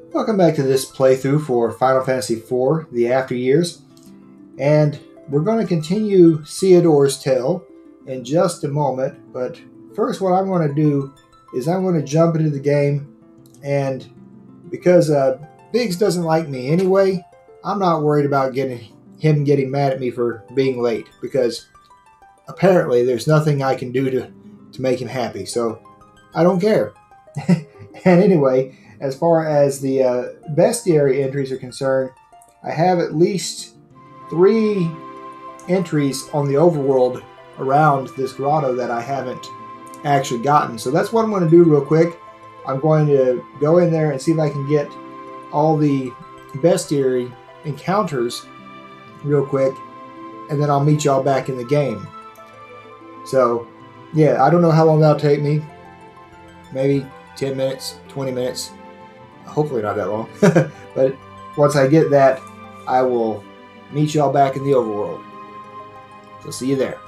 Welcome back to this playthrough for Final Fantasy IV, The After Years. And we're going to continue Ceodore's tale in just a moment. But first what I'm going to do is I'm going to jump into the game. And because Biggs doesn't like me anyway, I'm not worried about getting mad at me for being late. Because apparently there's nothing I can do to make him happy. So I don't care. And anyway, as far as the bestiary entries are concerned, I have at least 3 entries on the overworld around this grotto that I haven't actually gotten. So that's what I'm going to do real quick. I'm going to go in there and see if I can get all the bestiary encounters real quick, and then I'll meet y'all back in the game. So, yeah, I don't know how long that'll take me. Maybe 10 minutes, 20 minutes. Hopefully not that long. But once I get that, I will meet y'all back in the overworld. So see you there.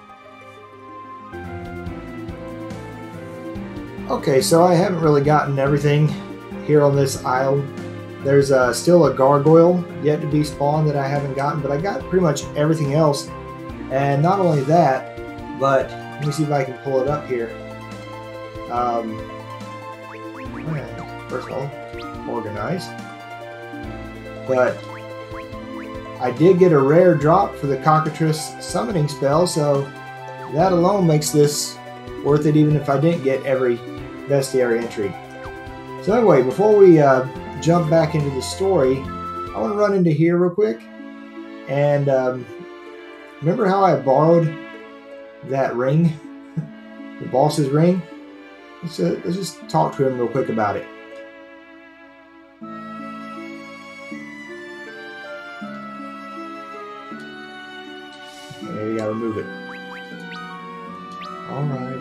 Okay, so I haven't really gotten everything here on this island. There's still a gargoyle yet to be spawned that I haven't gotten, but I got pretty much everything else. And not only that, but let me see if I can pull it up here. First of all, organized. But I did get a rare drop for the cockatrice summoning spell, so that alone makes this worth it even if I didn't get every bestiary entry. So anyway, before we jump back into the story, I want to run into here real quick. And remember how I borrowed that ring? The boss's ring? Let's just talk to him real quick about it. There, you gotta remove it. Alright.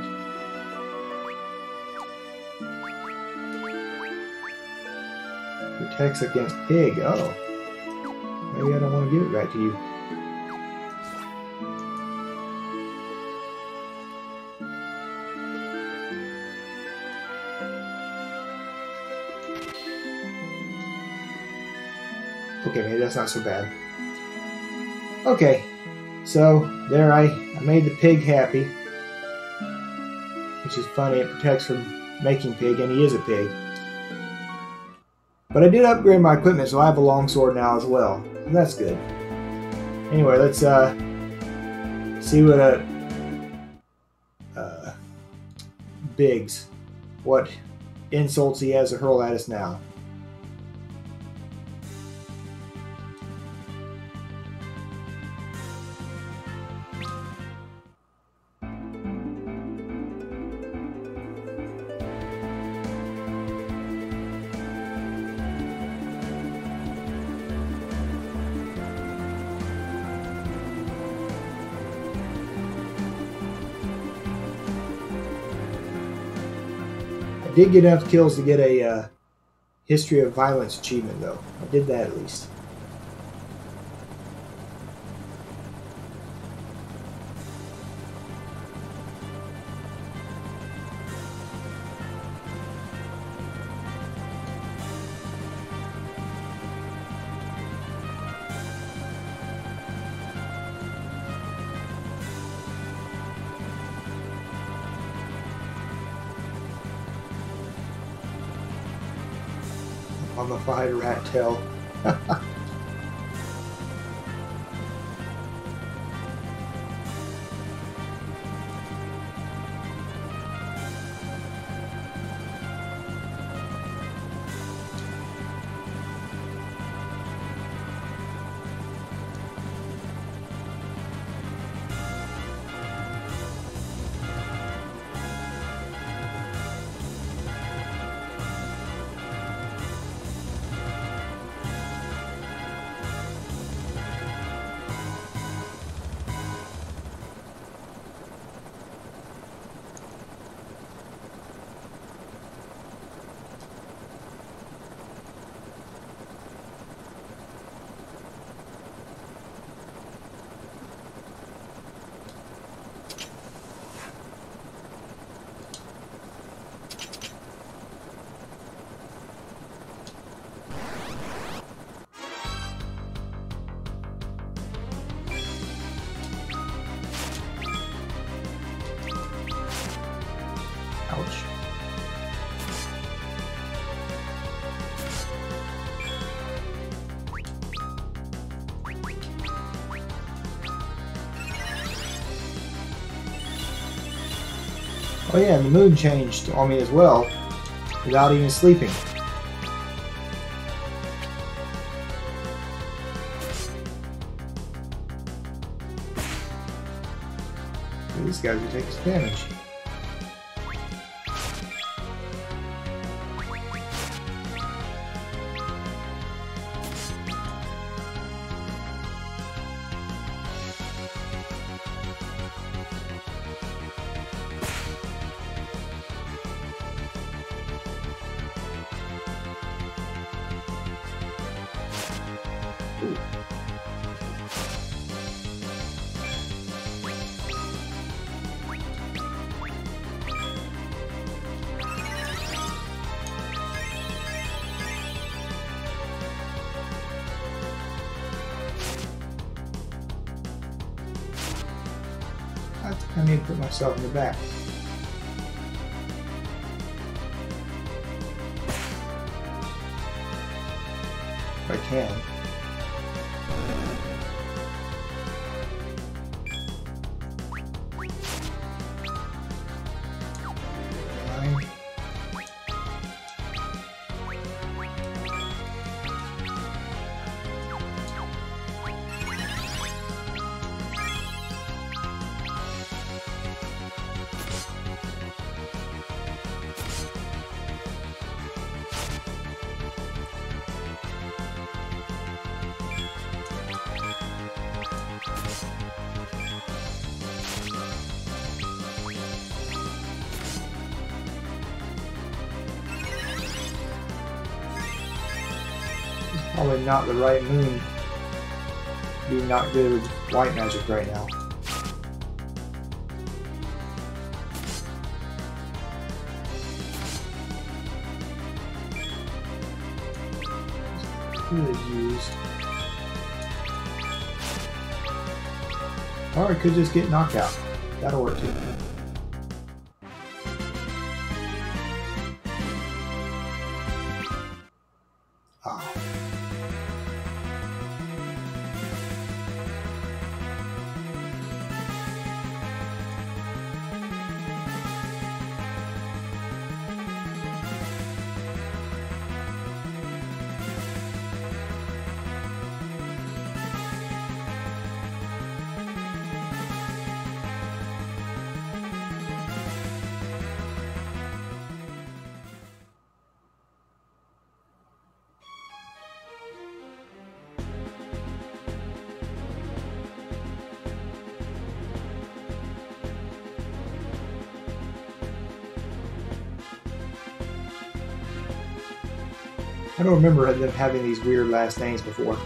Protects against pig. Oh. Maybe I don't want to give it back to you. Okay, maybe that's not so bad. Okay, so there I made the pig happy. Which is funny, it protects from making pig, and he is a pig. But I did upgrade my equipment, so I have a longsword now as well. And that's good. Anyway, let's see what Biggs, what insults he has to hurl at us now. I did get enough kills to get a History of Violence achievement, though. I did that at least. Mummified rat tail. Oh yeah, and the moon changed on me as well, without even sleeping. These guys will take some damage. I need to put myself in the back. If I can. Nine. Probably not the right moon. Be not good with white magic right now. Could use. Or it could just get knocked out. That'll work too. I don't remember them having these weird last names before.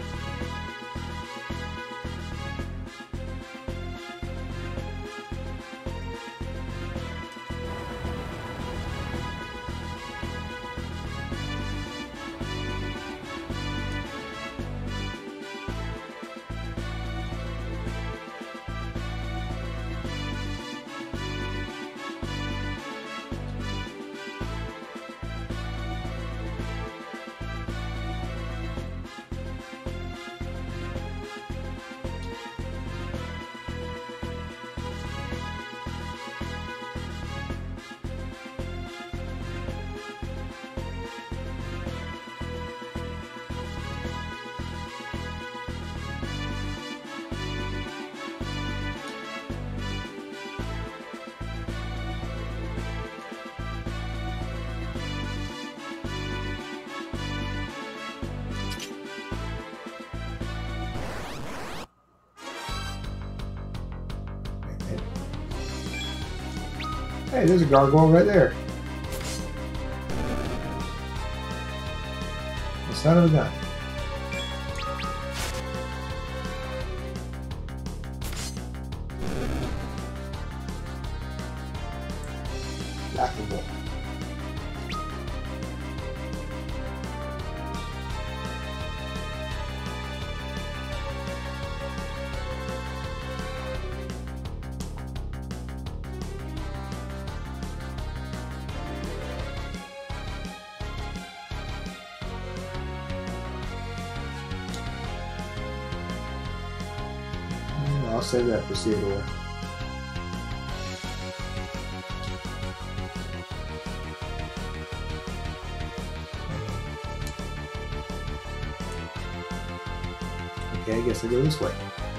Hey, there's a gargoyle right there. The son of a gun. Laughable. I'll save that for Ceodore. Okay, I guess I go this way.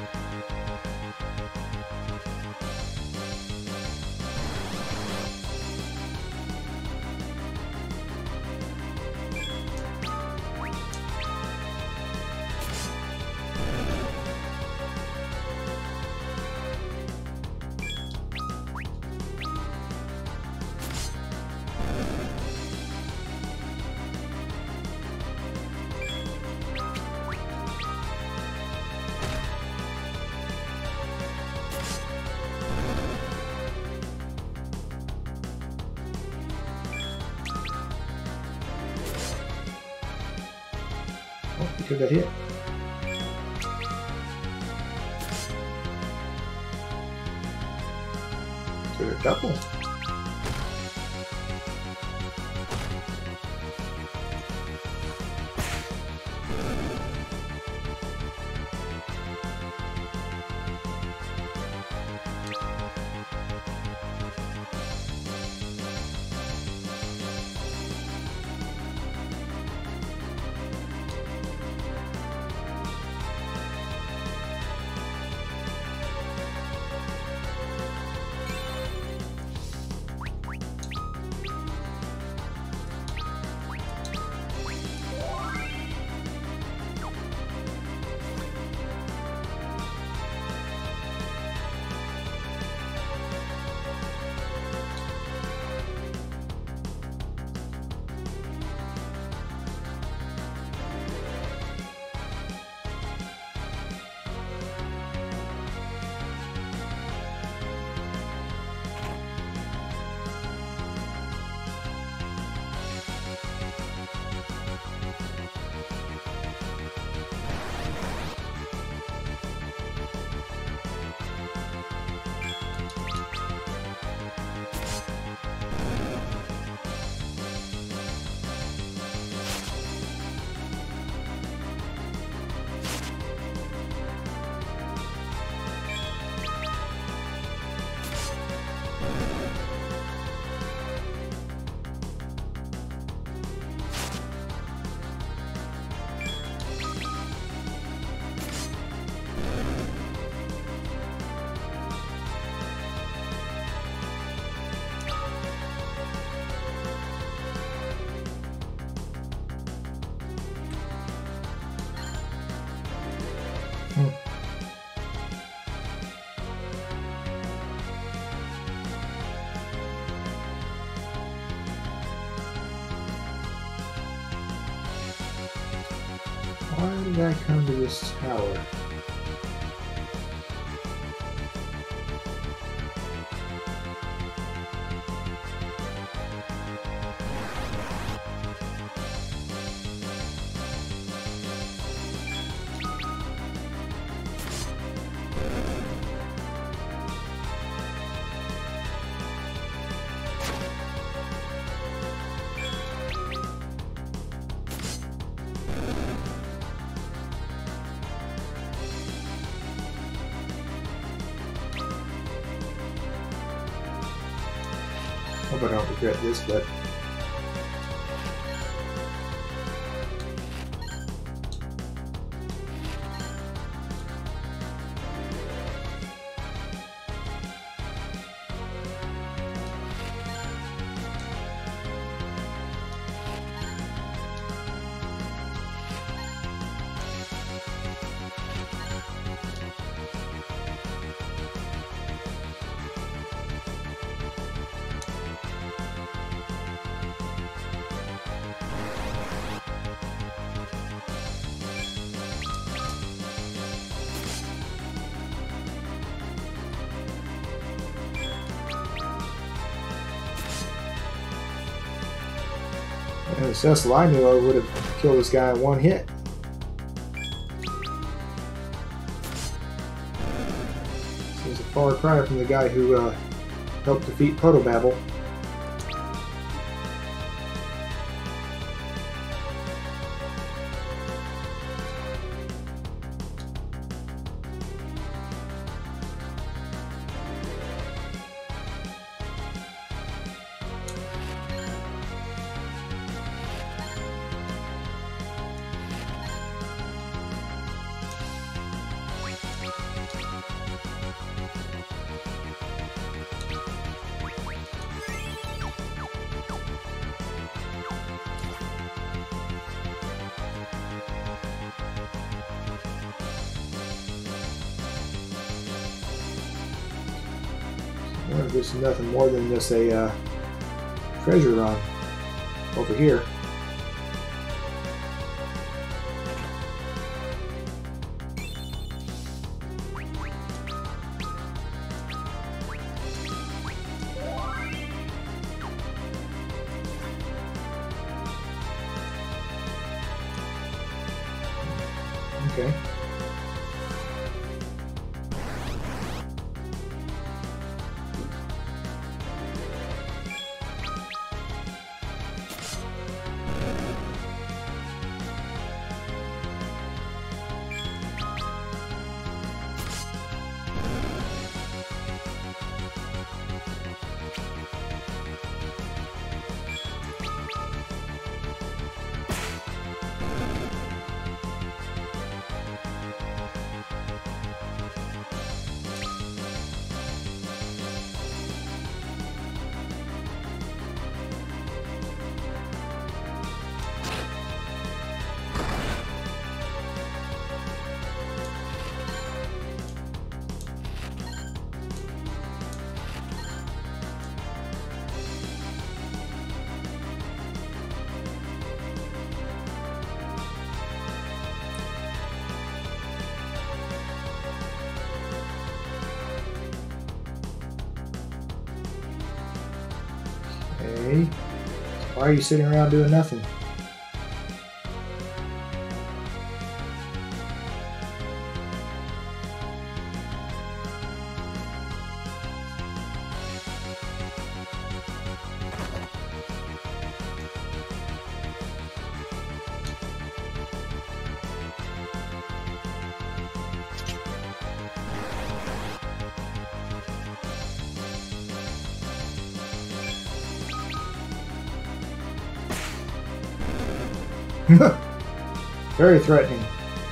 Oh, we took a hit. Took a couple. Why did I come to this tower? Hope I don't regret this, but and Cecil, I knew I would have killed this guy in one hit. This is a far cry from the guy who helped defeat Protobabble. I wonder if this is nothing more than just a treasure run over here. Okay. Okay. Why are you sitting around doing nothing? Very threatening.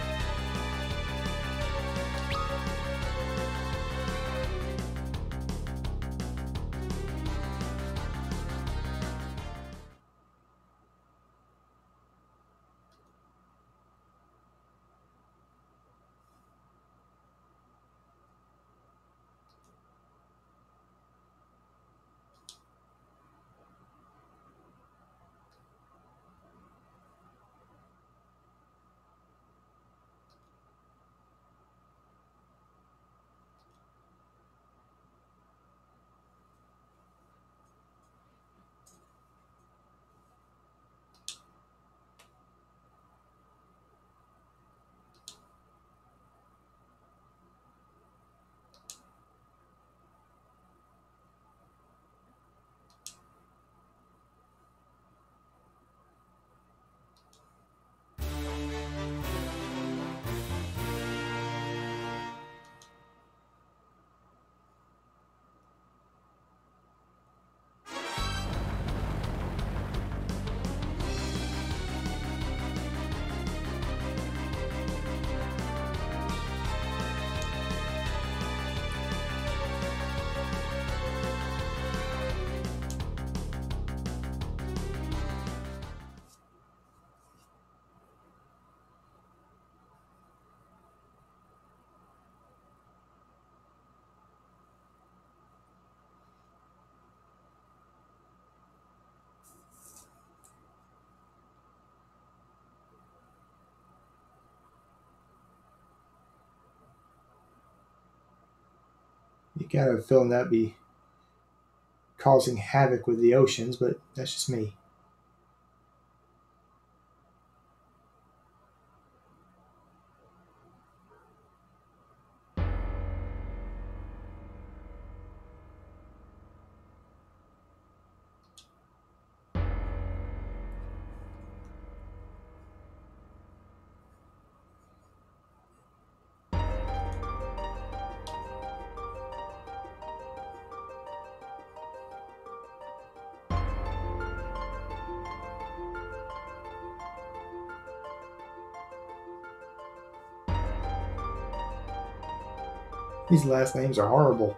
You got a feeling that'd be causing havoc with the oceans, but that's just me. These last names are horrible.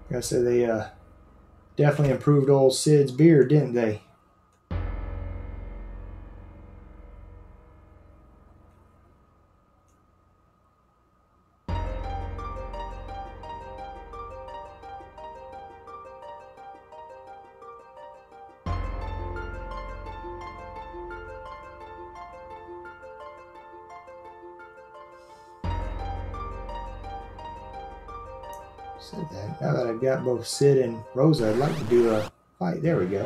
I say they definitely improved old Sid's beard, didn't they? Said that. Now that I've got both Sid and Rosa, I'd like to do a fight. There we go.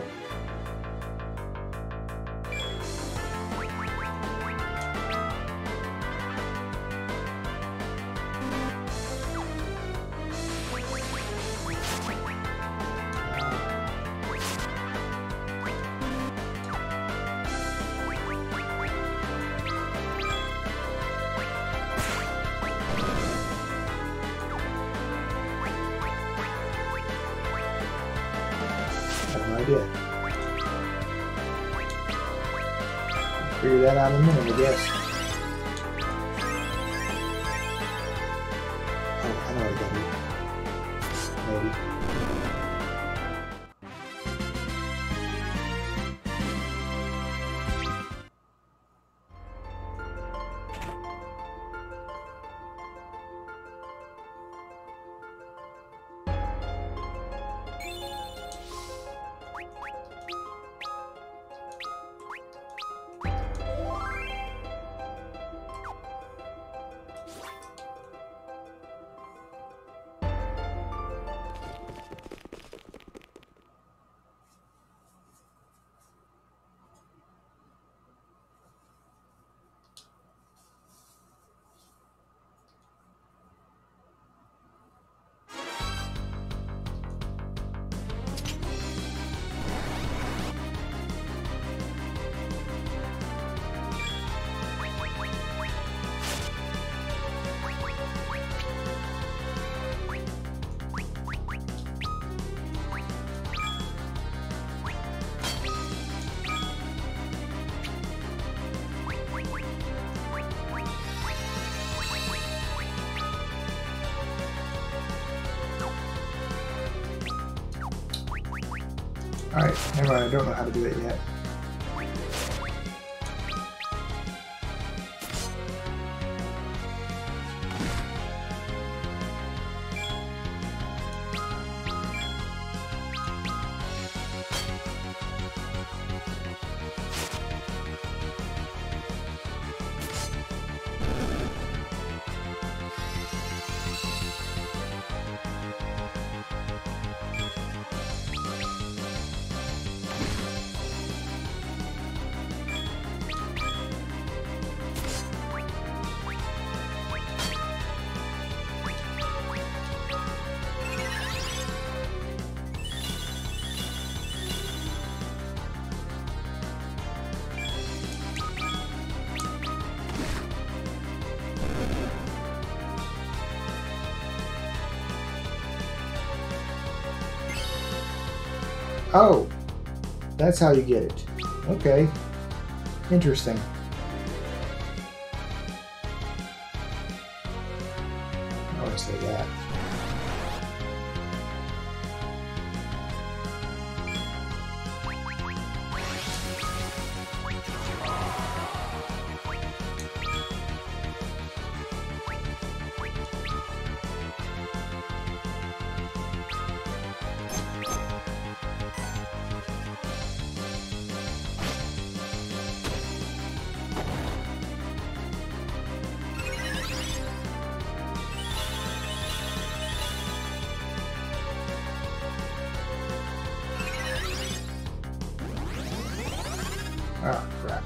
Idea. Figure that out in a minute, I guess. Oh, I know what I gotta do. Maybe. Alright, never mind, I don't know how to do it yet. Oh, that's how you get it. Okay, interesting. I want to say that. Oh, crap.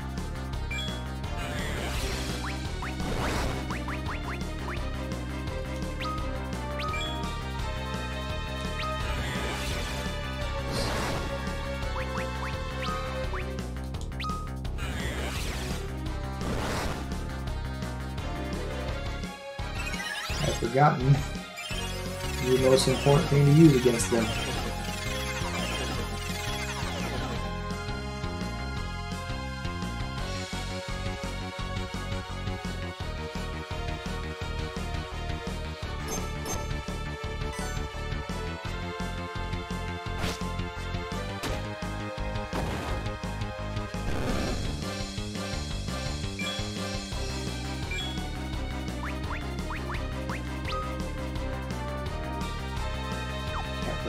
I've forgotten the most important thing to use against them.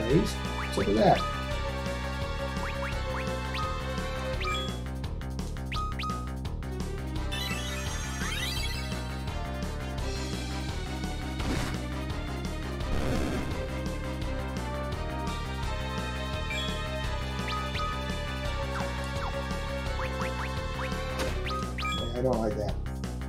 days. What's up with that? I don't like that.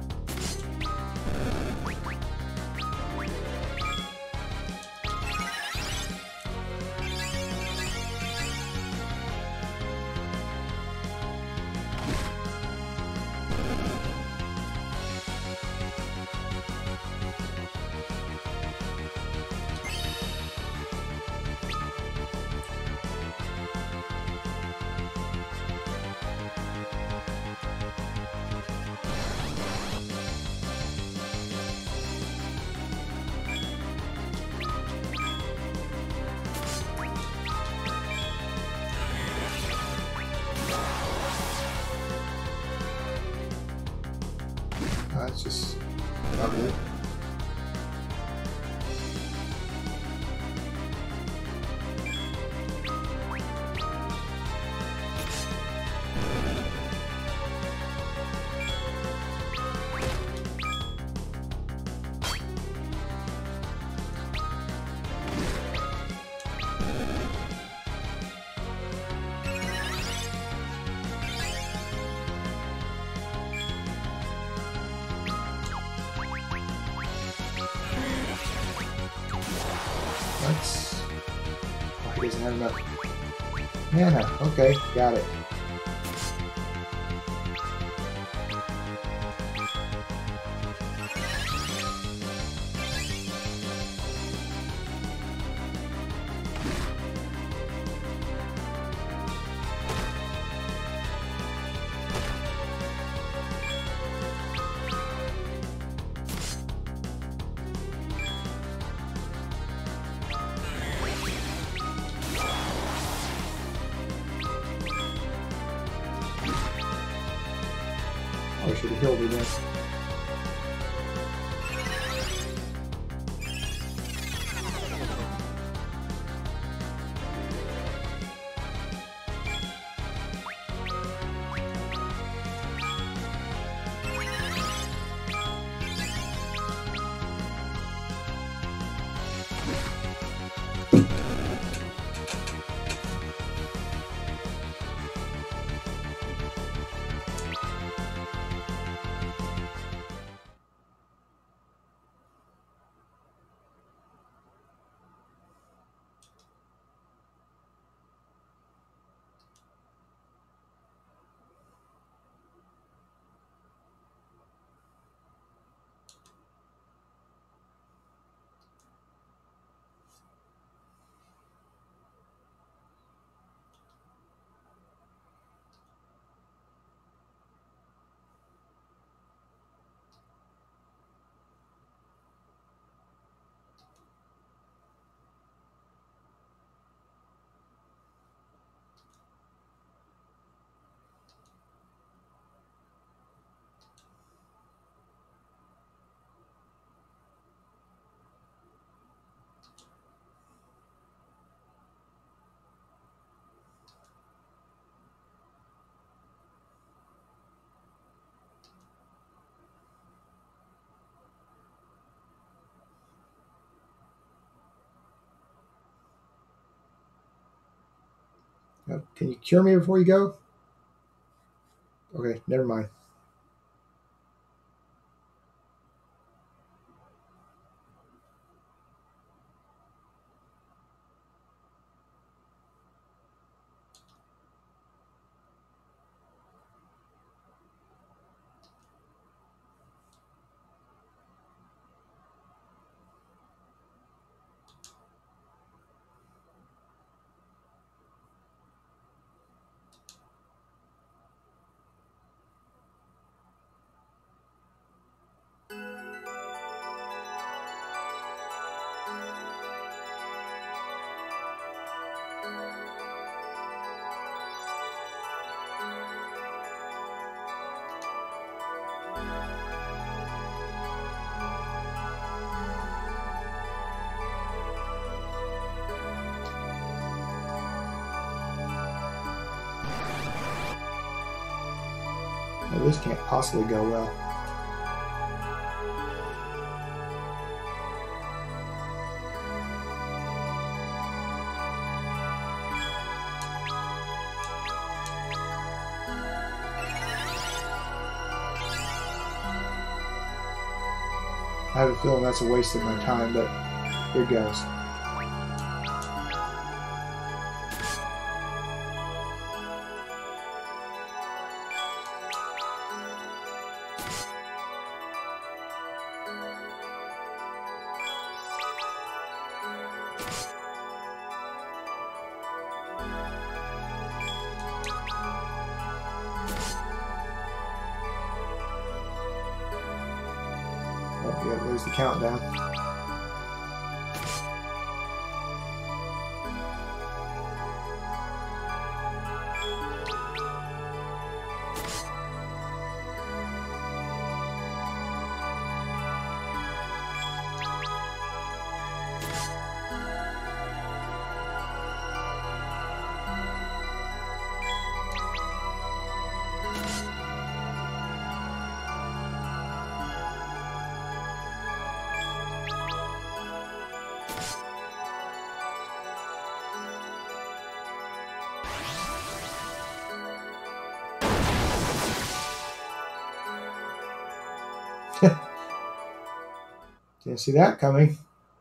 It's just ugly. That's... Oh, he doesn't have enough mana. Okay, got it. I should have healed her then. Can you cure me before you go? Okay, never mind. Well, this can't possibly go well. I have a feeling that's a waste of my time, but here goes. Oh, yeah, there's the countdown. Didn't see that coming.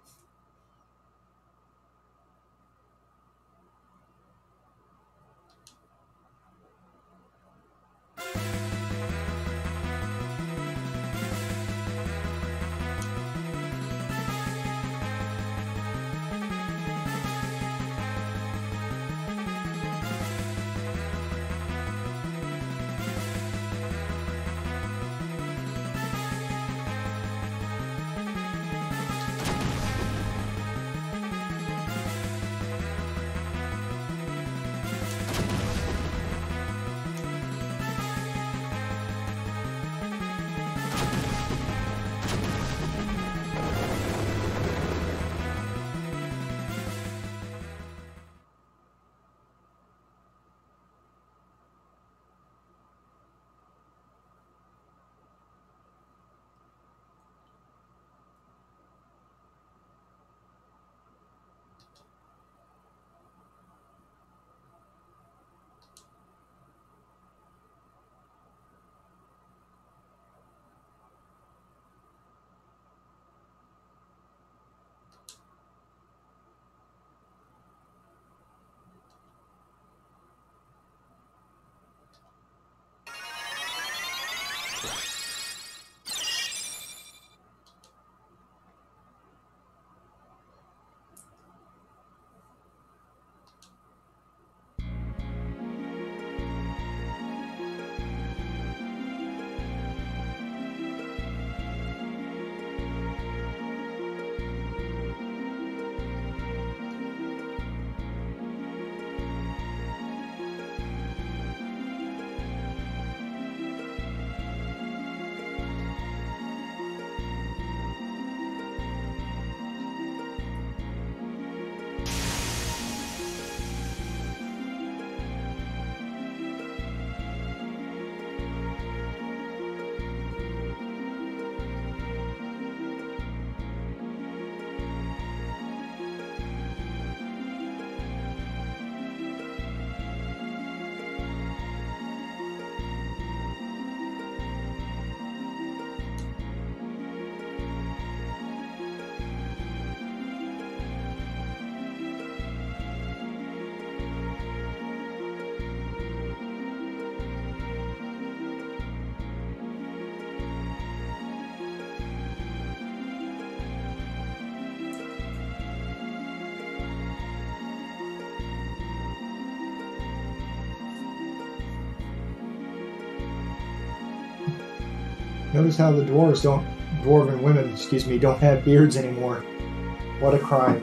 Notice how the dwarven women, don't have beards anymore. What a crime.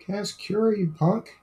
Cast Cure, you punk.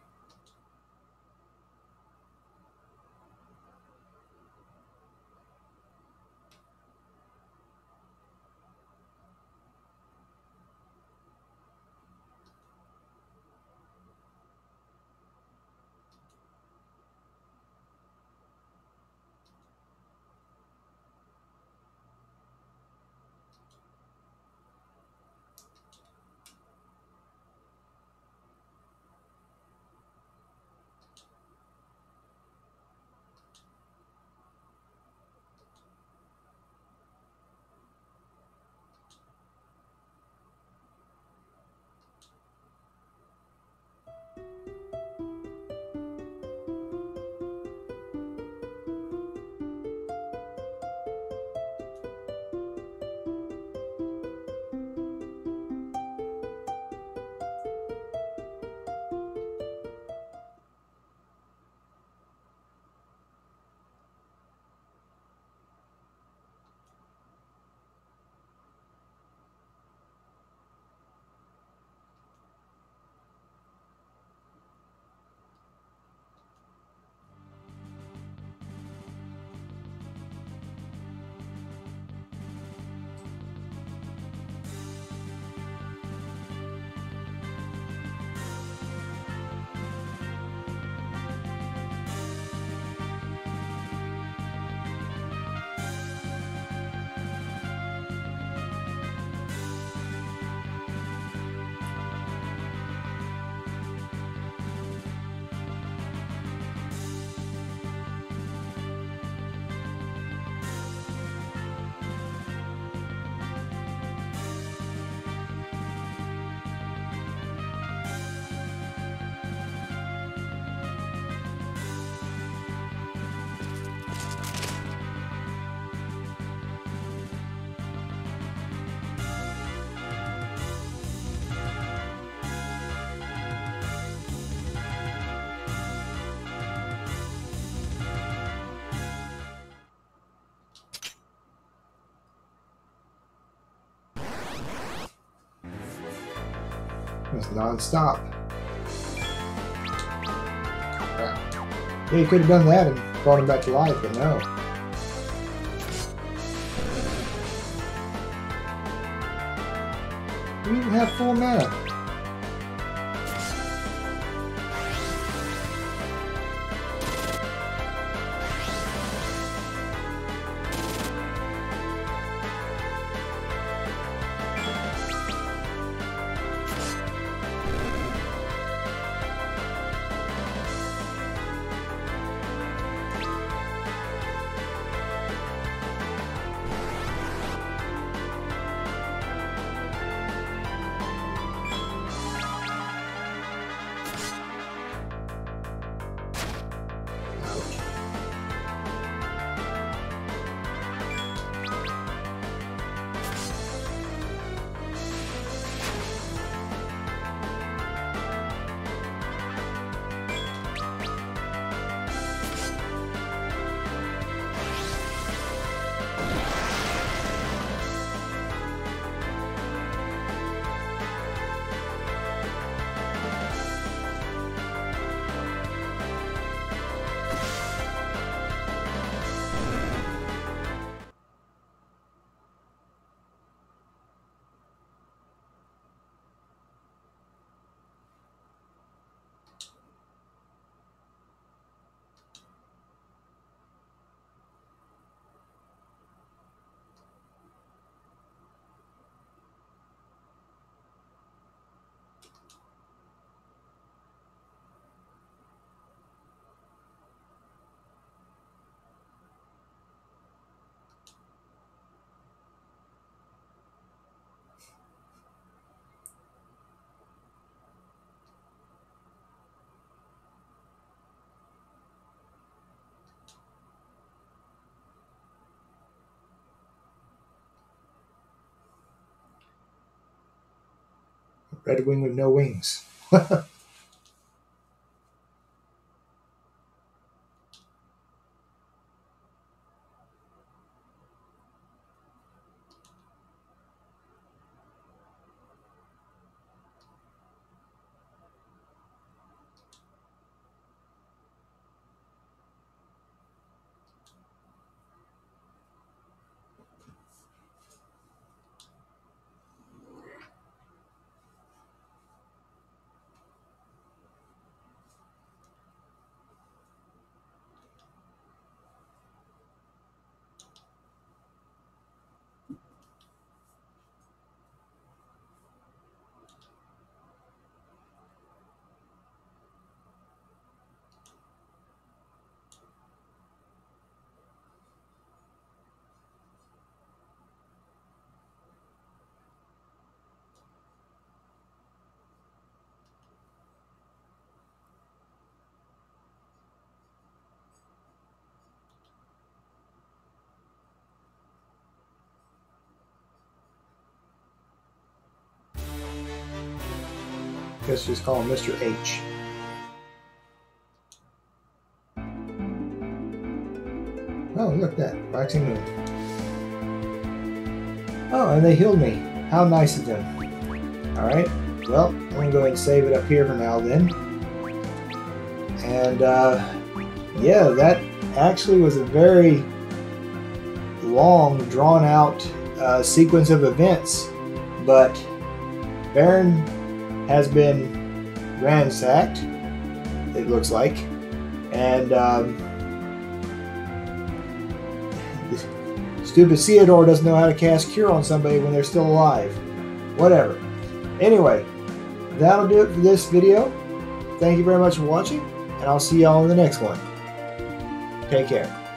It's non-stop. Crap. Yeah, you could have done that and brought him back to life, but no. You even have full mana. Red wing with no wings. Let's just call him Mr. H. Oh, look at that. Waxing moon. Oh, and they healed me. How nice of them. Alright. Well, I'm going to go ahead and save it up here for now then. And, yeah, that actually was a very long, drawn-out sequence of events. But Baron has been ransacked, it looks like. And, stupid Ceodore doesn't know how to cast Cure on somebody when they're still alive. Whatever. Anyway, that'll do it for this video. Thank you very much for watching, and I'll see y'all in the next one. Take care.